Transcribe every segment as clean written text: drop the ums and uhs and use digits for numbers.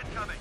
incoming!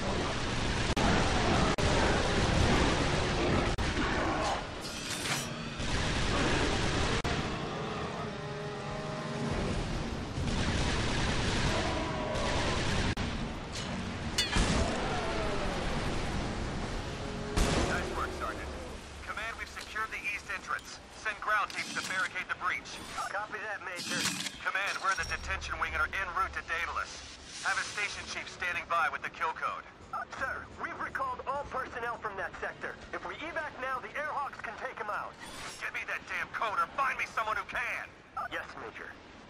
Send ground teams to barricade the breach. Copy that, Major. Command, we're in the detention wing and are en route to Daedalus. Have a station chief standing by with the kill code. Sir, we've recalled all personnel from that sector. If we evac now, the Airhawks can take them out. Give me that damn code or find me someone who can! Yes, Major.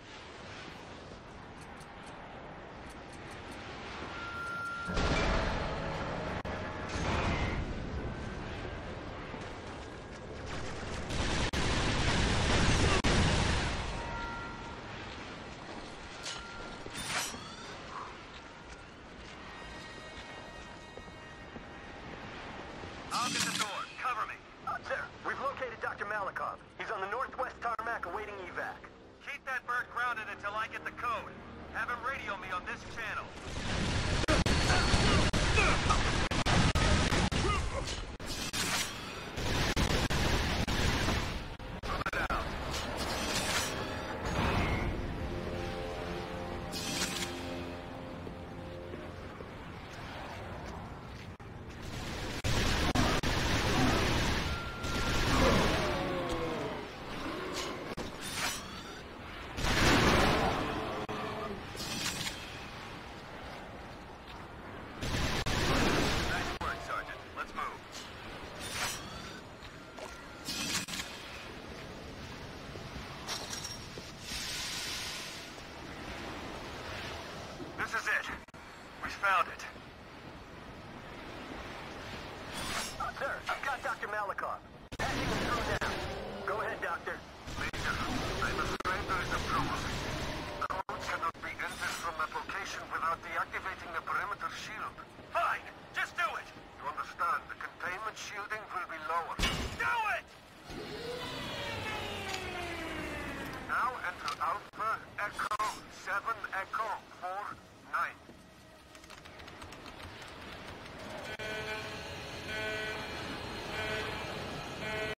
I'll get the door. Cover me. Sir, we've located Dr. Malikov. He's on the northwest tarmac awaiting evac. Keep that bird grounded until I get the code. Have him radio me on this channel. Move it out. This is it. We found it. Sir, I've got Dr. Malikov. Patching him through now. Go ahead, Doctor. Major, I'm afraid there is a problem. Code cannot be entered from that location without deactivating the perimeter shield. Fine. Just do it. You understand, the containment shielding will be lower. Do it! Now enter Alpha Echo 7 Echo 4 9.